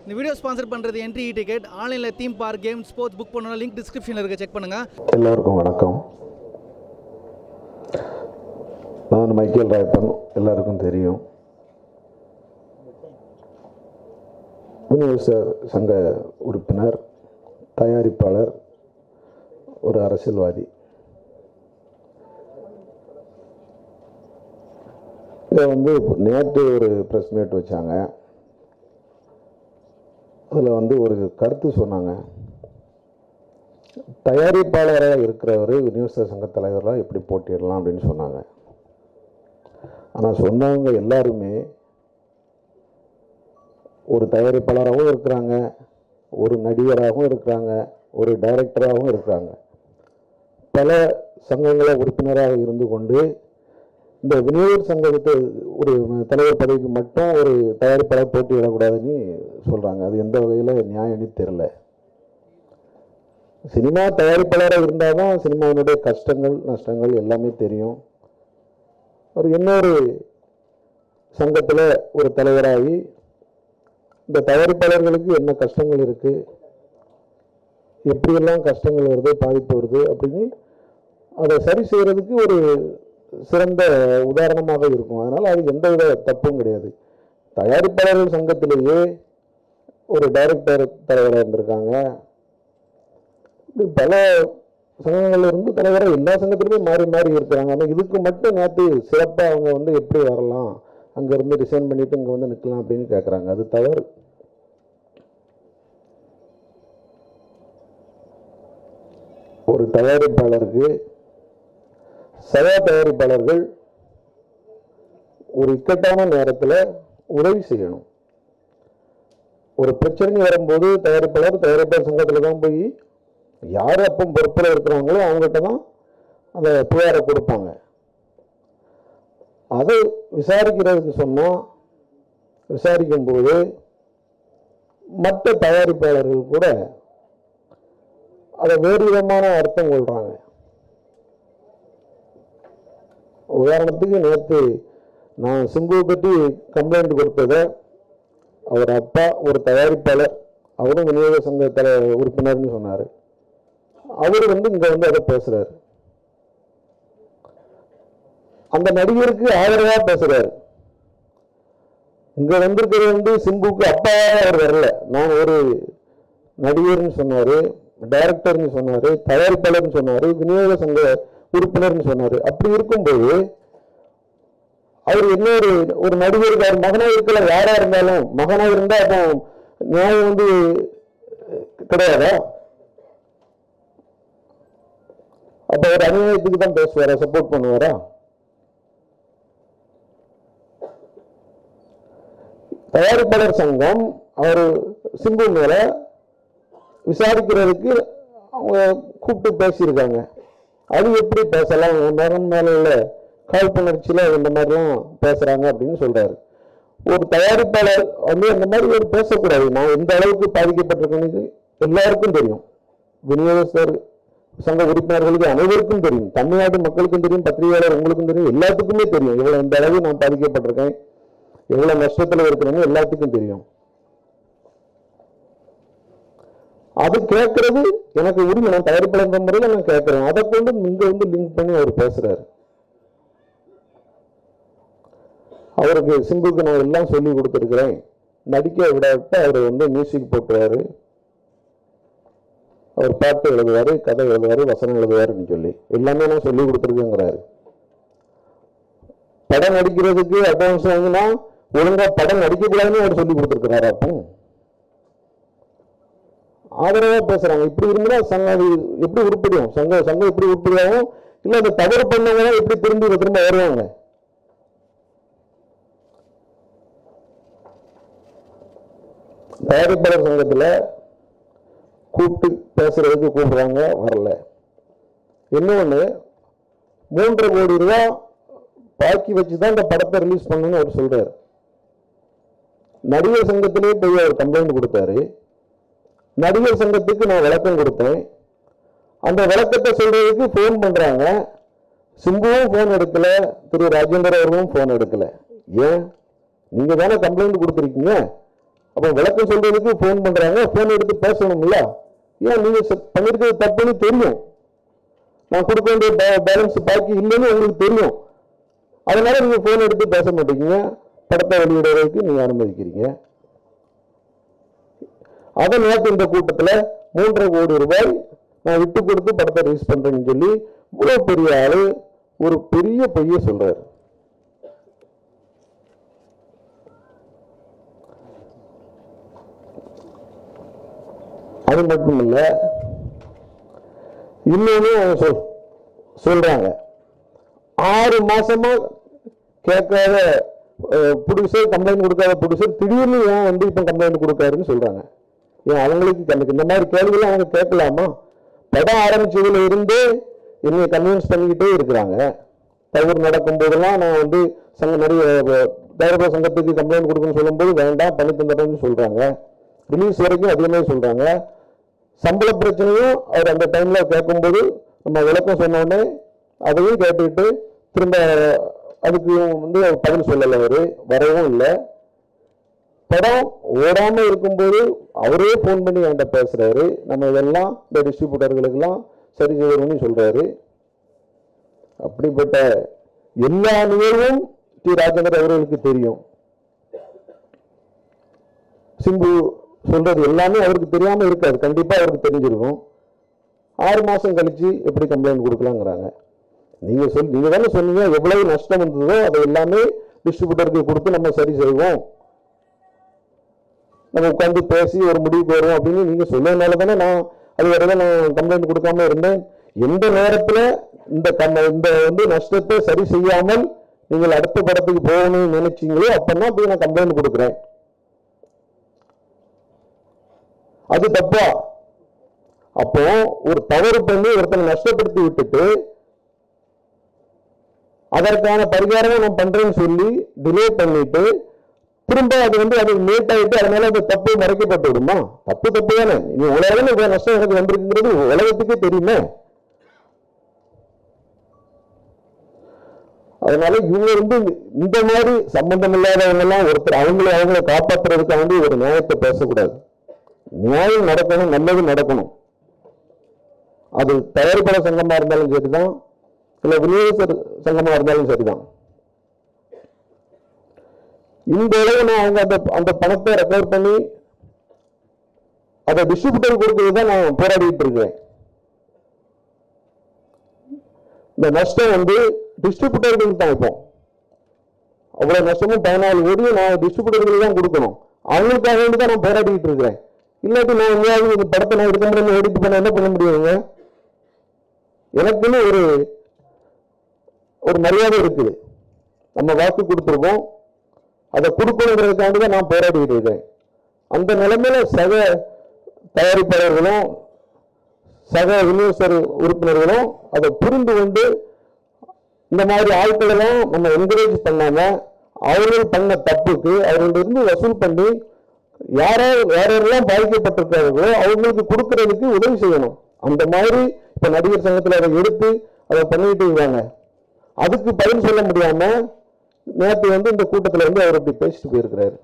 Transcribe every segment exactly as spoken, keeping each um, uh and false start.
இந்த video sponsor பண்ணுறது entry ticket. ஆன்லைனில் theme park game sports book பண்ணணும். லிங்க் டிஸ்கிரிப்ஷனில் இருக்க, செக் பண்ணுங்கள். எல்லோருக்கும் வணக்கம். நான் மைக்கேல் ராயப்பன், எல்லாருக்கும் தெரியும். யூனிவர்சல் சங்க உறுப்பினர், தயாரிப்பாளர், ஒரு அரசியல்வாதி. இதை வந்து நேற்று ஒரு ப்ரெஸ் மீட் வச்சாங்க. அதில் வந்து ஒரு கருத்து சொன்னாங்க. தயாரிப்பாளராக இருக்கிறவர் யூனிவர்சல் சங்க தலைவராக எப்படி போட்டியிடலாம் அப்படின்னு சொன்னாங்க. ஆனால் சொன்னவங்க எல்லாருமே ஒரு தயாரிப்பாளராகவும் இருக்கிறாங்க, ஒரு நடிகராகவும் இருக்கிறாங்க, ஒரு டைரக்டராகவும் இருக்கிறாங்க. பல சங்கங்களை உறுப்பினராக இருந்து கொண்டு இந்த விநியோக சங்கத்தை ஒரு தலைவர் பதவிக்கு மட்டும் ஒரு தயாரிப்பாளர் போட்டியிடக்கூடாதுன்னு சொல்கிறாங்க. அது எந்த வகையில் நியாயம்னு தெரில. சினிமா தயாரிப்பாளராக இருந்தால் தான் சினிமாவினுடைய கஷ்டங்கள் நஷ்டங்கள் எல்லாமே தெரியும். ஒரு இன்னொரு சங்கத்தில் ஒரு தலைவராகி இந்த தயாரிப்பாளர்களுக்கு என்ன கஷ்டங்கள் இருக்குது, எப்படியெல்லாம் கஷ்டங்கள் வருது, பாதிப்பு வருது அப்படின்னு அதை சரி செய்கிறதுக்கு ஒரு சிறந்த உதாரணமாக இருக்கும். அதனால் அது எந்தவித தப்பும் கிடையாது. தயாரிப்பாளர்கள் சங்கத்திலேயே ஒரு டைரக்டர் தலைவராக இருந்திருக்காங்க. பல சங்கங்கள் இருந்து தலைவராக எல்லா சங்கத்திலுமே மாறி மாறி இருக்கிறாங்க. ஆனால் இதுக்கு மட்டும் நேற்று சிறப்பாக அவங்க வந்து எப்படி வரலாம், அங்கேருந்து ரிசைன் பண்ணிவிட்டு இங்கே வந்து நிற்கலாம் அப்படின்னு கேட்குறாங்க. அது தவறு. ஒரு தயாரிப்பாளருக்கு சக தயாரிப்பாளர்கள் ஒரு இக்கட்டான நேரத்தில் உதவி செய்யணும். ஒரு பிரச்சனை வரும்போது தயாரிப்பாளர் தயாரிப்பாளர் சங்கத்தில் தான் போய் யார் அப்போ பொறுப்பில் இருக்கிறாங்களோ அவங்ககிட்ட தான் அந்த புகாரை கொடுப்பாங்க. அதை விசாரிக்கிறதுக்கு சொன்னால் விசாரிக்கும்போது மற்ற தயாரிப்பாளர்கள் கூட அதை வேறு விதமான அர்த்தம் கொள்கிறாங்க. உதாரணத்துக்கு நேற்று நான் சிம்புவை பற்றி கம்ப்ளைண்ட் கொடுத்ததை அவர் அப்பா ஒரு தயாரிப்பாளர், அவரும் விநியோக சங்க தலை உறுப்பினர்னு சொன்னார். அவர் வந்து இங்கே வந்து அதை பேசுகிறார். அந்த நடிகருக்கு ஆதரவாக பேசுகிறார். இங்கே வந்திருக்கிறது வந்து சிம்புக்கு அப்பாவாக அவர் வரல. நான் ஒரு நடிகர்னு சொன்னார், டைரக்டர்னு சொன்னார், தயாரிப்பாளர்னு சொன்னார், விநியோக சங்க உறுப்பினர்னு சொன்னார். அப்படி இருக்கும்போது அவர் இன்னொரு ஒரு நடிகருக்கு அவர் மகனாக இருக்கல, யாரா இருந்தாலும் மகனாக இருந்தால் அப்போ நியாயம் வந்து கிடையாதா? அப்போ அவர் அநியாயத்துக்கு தான் பேசுவாரா, சப்போர்ட் பண்ணுவாரா? தயாரிப்பாளர் சங்கம் அவர் சிம்பு மேல விசாரிக்கிறதுக்கு அவங்க கூப்பிட்டு பேசியிருக்காங்க. அது எப்படி பேசலாம், மகன் மேல உள்ள காழ்ப்புணர்ச்சியில் இந்த மாதிரிலாம் பேசுகிறாங்க அப்படின்னு சொல்கிறாரு. ஒரு தயாரிப்பாளர் வந்து அந்த மாதிரி ஒரு பேசக்கூடாது. நான் எந்த அளவுக்கு பாதிக்கப்பட்டிருக்கேன்னு எல்லாருக்கும் தெரியும். விநியோகஸ்தர் சங்க உறுப்பினர்களுக்கு அனைவருக்கும் தெரியும். தமிழ்நாட்டு மக்களுக்கும் தெரியும், பத்திரிகையாளர் உங்களுக்கும் தெரியும், எல்லாத்துக்குமே தெரியும். எவ்வளோ இந்த அளவு நான் பாதிக்கப்பட்டிருக்கேன், எவ்வளோ நஷ்டத்தில் இருக்கிறேன்னு எல்லாத்துக்கும் தெரியும். அது கேட்கறது எனக்கு உரிமை. நான் தயாரிப்பாளர் முறையில் நான் கேட்குறேன். அதை கொண்டு இங்கே வந்து லிங்க் பண்ணி அவர் பேசுகிறாரு. அவருக்கு சிம்புக்கு நான் எல்லாம் சொல்லி கொடுத்துருக்கிறேன், நடிக்க விடாவிட்டு அவர் வந்து மியூசிக் போட்டுவார், அவர் பாட்டு எழுதுவார், கதை எழுதுவார், வசனம் எழுதுவாருன்னு சொல்லி எல்லாமே நான் சொல்லி கொடுத்துருக்கேங்கிறாரு. படம் நடிக்கிறதுக்கு அட்வான்ஸ் வாங்கினா ஒழுங்கா படம் நடிக்கக்கூடாதுன்னு அவர் சொல்லி கொடுத்துருக்கிறாரு. அப்போ ஆதரவாக பேசுறாங்க. இப்படி இருந்தா சங்கம் எப்படி உருப்படியும், சங்கம் சங்கம் எப்படி உருப்படியாகும்? இல்லை அந்த தவறு பண்ணவங்க எப்படி திரும்பி திரும்ப வருவாங்க? தயாரிப்பாளர் சங்கத்தில் கூப்பிட்டு பேசுறதுக்கு கூப்பிடுறாங்க, வரல. இன்னொன்று, மூன்றரை கோடி ரூபா பாக்கி வச்சு தான் இந்த படத்தை ரிலீஸ் பண்ணணும்னு அவர் சொல்றாரு. நடிகர் சங்கத்திலே போய் அவர் கம்ப்ளைண்ட் கொடுத்தாரு. நடிகர் சங்கத்துக்கு நான் விளக்கம் கொடுத்தேன். அந்த விளக்கத்தை சொல்றதுக்கு ஃபோன் பண்றாங்க. சிம்புவும் ஃபோன் எடுக்கல, திரு ராஜேந்திர அவர்களும் ஃபோன் எடுக்கல. ஏன்? நீங்க தானே கம்ப்ளைண்ட் கொடுத்துருக்கீங்க, அப்போ விளக்கம் சொல்றதுக்கு ஃபோன் பண்றாங்க, ஃபோன் எடுத்து பேசணும்ல. ஏன் நீங்க பண்ணிருக்கிறது தப்புன்னு தெரியும், நான் கொடுக்க வேண்டிய பேலன்ஸ் பாக்கி இல்லைன்னு உங்களுக்கு தெரியும், அதனால நீங்க ஃபோன் எடுத்து பேச மாட்டேங்கிறீங்க, படத்தை வெளியிடுறதுக்கு நீங்க அனுமதிக்கிறீங்க. அதை நேற்று இந்த கூட்டத்தில் மூன்றரை கோடி ரூபாய் நான் விட்டு கொடுத்து படத்தை ரிலீஸ் பண்றேன்னு சொல்லி இவ்வளவு பெரிய ஆளு ஒரு பெரிய பொய்ய சொல்றாரு. அது மட்டும் இல்ல, இன்னொன்னு சொல் சொல்றாங்க ஆறு மாசமா கேட்காத ப்ரொடியூசர், கம்ப்ளைண்ட் கொடுக்காத ப்ரொடியூசர் திடீர்னு ஏன் வந்து இப்ப கம்ப்ளைண்ட் கொடுக்காருன்னு சொல்றாங்க. ஏன் அவங்களுக்கு இந்த மாதிரி கேள்விலாம் அவங்க கேட்கலாமா? படம் ஆரம்பிச்சதுல இருந்து என்னை கன்வின்ஸ் பண்ணிக்கிட்டே இருக்கிறாங்க. தவறு நடக்கும் போதெல்லாம் நான் வந்து சங்க நிறைய தயாரிப்பாளர் சங்கத்துக்கு கம்ப்ளைண்ட் கொடுக்கணும்னு சொல்லும்போது வேண்டாம் பண்ணி தந்துடுறேன்னு சொல்றாங்க. ரிலீஸ் வரைக்கும் அதே மாதிரி சொல்றாங்க. சம்பள பிரச்சனையும் அவர் அந்த டைம்ல கேட்கும்போது நம்ம விளக்கம் சொன்னோடனே அதையும் கேட்டுக்கிட்டு திரும்ப அதுக்கு வந்து பதில் சொல்லலை, அவரு வரவும் இல்லை. படம் ஓடாம இருக்கும்போது அவரே போன் பண்ணி என்கிட்ட பேசுறாரு, நம்ம இதெல்லாம் இந்த டிஸ்ட்ரிபியூட்டர்களுக்கெல்லாம் சரி செய்யணும்னு சொல்றாரு. அப்படிப்பட்ட எல்லா நிகழ்வும் டி ராஜேந்தர் அவர்களுக்கு தெரியும். சிம்பு சொல்றது எல்லாமே அவருக்கு தெரியாம இருக்காது, கண்டிப்பா அவருக்கு தெரிஞ்சிருக்கும். ஆறு மாசம் கழிச்சு எப்படி கம்ப்ளைண்ட் கொடுக்கலாங்கிறாங்க. நீங்க சொல் நீங்க தானே சொன்னீங்க எவ்வளவு நஷ்டம் வந்ததோ அதை எல்லாமே டிஸ்ட்ரிபியூட்டருக்கு கொடுத்து நம்ம சரி செய்வோம், நம்ம உட்காந்து பேசி ஒரு முடிவுக்கு வருவோம் அப்படின்னு நீங்க சொன்னதுனால தானே நான் அது வரைக்கும் நான் கம்ப்ளைண்ட் கொடுக்காம இருந்தேன். எந்த நேரத்துல இந்த இந்த வந்து நஷ்டத்தை சரி செய்யாமல் நீங்கள் அடுத்த படத்துக்கு போகணும்னு நினைச்சீங்களோ அப்பதான் போய் நான் கம்ப்ளைண்ட் கொடுக்குறேன். அது தப்பா? அப்போ ஒரு தவறு பண்ணி ஒருத்தனை நஷ்டப்படுத்தி விட்டுட்டு அதற்கான பரிகாரம் நான் பண்றேன்னு சொல்லி டிலே பண்ணிட்டு திரும்ப அது வந்து அது லேட் ஆகிட்டு அதனால அந்த தப்பு மறைக்கப்பட்டு விடுமா? தப்பு தப்பு தானே. நீ உலக நஷ்டம் எனக்கு வந்திருக்குங்கிறது உலகத்துக்கே தெரியுமே. அதனால இவங்க வந்து இந்த மாதிரி சம்பந்தம் இல்லாதவங்க எல்லாம் ஒருத்தர் அவங்களை அவங்களை காப்பாற்றுறதுக்கு வந்து ஒரு நியாயத்தை பேசக்கூடாது. நியாயம் நடக்கணும், நல்லது நடக்கணும். அது தயாரிப்பாளர் சங்கமா இருந்தாலும் சரிதான், இல்ல விநியோகஸ்தர் சங்கமா இருந்தாலும் சரிதான். இந்த அளவு நான் அவங்க அந்த அந்த பணத்தை ரெக்கவர் பண்ணி அதை டிஸ்ட்ரிபியூட்டர் கொடுக்கிறது தான் நான் போராடிட்டு இருக்கேன். இந்த நஷ்டம் வந்து டிஸ்ட்ரிபியூட்டர்களுக்கு தான். இப்போ அவ்வளவு நஷ்டமும் பதினாலு கோடியும் நான் டிஸ்ட்ரிபியூட்டர்களுக்கு தான் கொடுக்கணும். அவங்களுக்காக வேண்டி தான் நான் போராடிட்டு இருக்கிறேன். இல்லாட்டி நான் எங்கேயாவது இந்த படத்தை நான் எடுக்க முடியும் எடிட் பண்ண என்ன பண்ண முடியுங்க? எனக்குன்னு ஒரு ஒரு மரியாதை இருக்குது. நம்ம வாக்கு கொடுத்துருக்கோம், அதை கொடுக்கணுங்கிறதுக்காண்டி தான் நான் போராடிட்டு இருக்கேன். அந்த நிலைமையில சக தயாரிப்பாளர்களும் சக விநியோகஸ்தர் உறுப்பினர்களும் அதை புரிந்து கொண்டு இந்த மாதிரி ஆட்களெல்லாம் நம்ம என்கரேஜ் பண்ணாம அவர்கள் பண்ண தப்புக்கு அவர்களிருந்து வசூல் பண்ணி யாரோ யாரெல்லாம் பாதிக்கப்பட்டிருக்காங்களோ அவங்களுக்கு கொடுக்கறதுக்கு உதவி செய்யணும். அந்த மாதிரி இப்ப நடிகர் சங்கத்தில் அதை எடுத்து அதை பண்ணிட்டு இருக்காங்க. அதுக்கு பதில் சொல்ல முடியாம நேற்று வந்து இந்த கூட்டத்தில் வந்து அவர் அப்படி பேசிட்டு போயிருக்கிறாரு.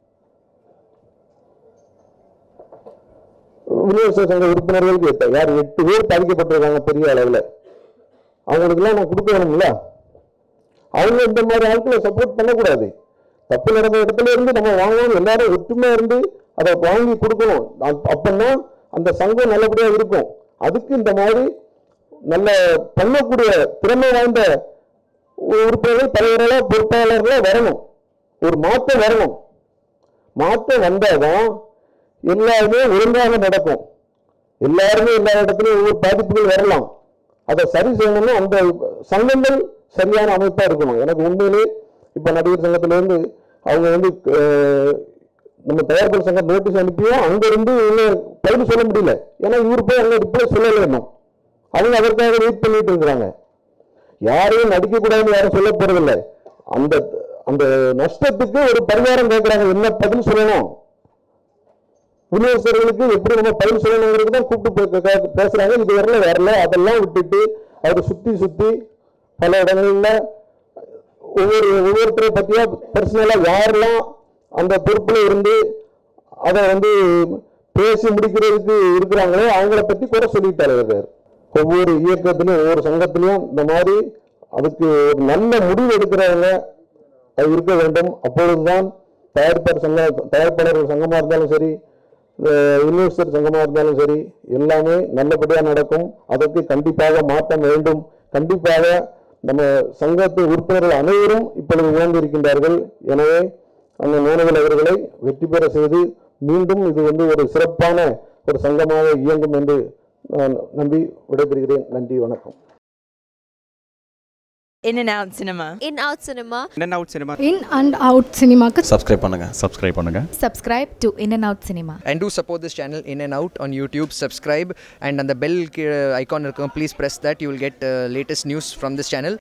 விநியோக சங்க உறுப்பினர்களுக்கு யார் எட்டு பேர் பாதிக்கப்பட்டிருக்காங்க பெரிய அளவில், அவங்களுக்குலாம் நான் கொடுக்க வேணும்ல. அவங்க இந்த மாதிரி ஆட்களை சப்போர்ட் பண்ணக்கூடாது. தப்பு நடந்த இடத்துல இருந்து நம்ம வாங்கணும், எல்லாரும் ஒற்றுமையா இருந்து அதை வாங்கி கொடுக்கணும். அப்பன்னா அந்த சங்கம் நல்லபடியா இருக்கும். அதுக்கு இந்த மாதிரி நல்ல பண்ணக்கூடிய திறமை வாய்ந்த உறுப்பினர்கள் தலைவர்களா பொறுப்பாளர்களா வரணும். ஒரு மாற்றம் வரணும். மாற்றம் வந்தாதான் எல்லாருமே ஒழுங்காக நடக்கும். எல்லாருமே எல்லா இடத்துலையும் ஒவ்வொரு பாதிப்புகள் வரலாம். அதை சரி செய்யணும்னா அந்த சங்கங்கள் சரியான அமைப்பா இருக்கணும். எனக்கு உண்மையிலே இப்ப நடிகர் சங்கத்துல இருந்து அவங்க வந்து நம்ம தயாரிப்பாளர் சங்கம் நோட்டீஸ் அனுப்பியும் அங்க இருந்து பதில் சொல்ல முடியல. ஏன்னா இவர் போய் அங்க ரிப்ளை சொல்லல. அவங்க அதற்காக வெயிட் பண்ணிட்டு இருக்கிறாங்க. யாரையும் நடிக்க கூடாதுன்னு யாரும் சொல்ல போறதில்லை. அந்த அந்த நஷ்டத்துக்கு ஒரு பரிகாரம் கேட்கிறாங்க. என்ன பதில் சொல்லணும், விநியோகஸ்தர்களுக்கு எப்படி நம்ம பதில் சொல்லணுங்கிறது தான் கூப்பிட்டு பேசுறாங்க. இது வரல வரல அதெல்லாம் விட்டுட்டு அவர் சுத்தி சுத்தி பல இடங்கள்ல ஒவ்வொரு ஒவ்வொருத்தரை பத்தியா பர்சனலா யாரெல்லாம் அந்த பொறுப்புல இருந்து அதை வந்து பேசி முடிக்கிறதுக்கு இருக்கிறாங்களே அவங்கள பற்றி குறை சொல்லிட்டார் இருக்கார். ஒவ்வொரு இயக்கத்திலையும் ஒவ்வொரு சங்கத்திலையும் இந்த மாதிரி அதுக்கு ஒரு நல்ல முடிவு எடுக்கிறவங்க அது இருக்க வேண்டும். அப்பொழுதுதான் தயாரிப்பாளர் சங்க தயாரிப்பாளர்கள் சங்கமாக இருந்தாலும் சரி, இன்வெஸ்டர் சங்கமாக இருந்தாலும் சரி, எல்லாமே நல்லபடியாக நடக்கும். அதற்கு கண்டிப்பாக மாற்றம் வேண்டும். கண்டிப்பாக நம்ம சங்கத்து உறுப்பினர்கள் அனைவரும் இப்பொழுது உணர்ந்து இருக்கின்றார்கள். எனவே அந்த நோனவில் அவர்களை வெற்றி பெற செய்து மீண்டும் இது வந்து ஒரு சிறப்பான ஒரு சங்கமாக இயங்கும் என்று நான் நம்பி விடைபெறுகிறேன். நன்றி, வணக்கம். In and Out Cinema. In Out Cinema. In and Out Cinema. In and Out Cinema. Subscribe பண்ணுங்க. Subscribe பண்ணுங்க. Subscribe to In and Out Cinema. And do support this channel In and Out on YouTube. Subscribe and on the bell icon, please press that. You will get uh, latest news from this channel.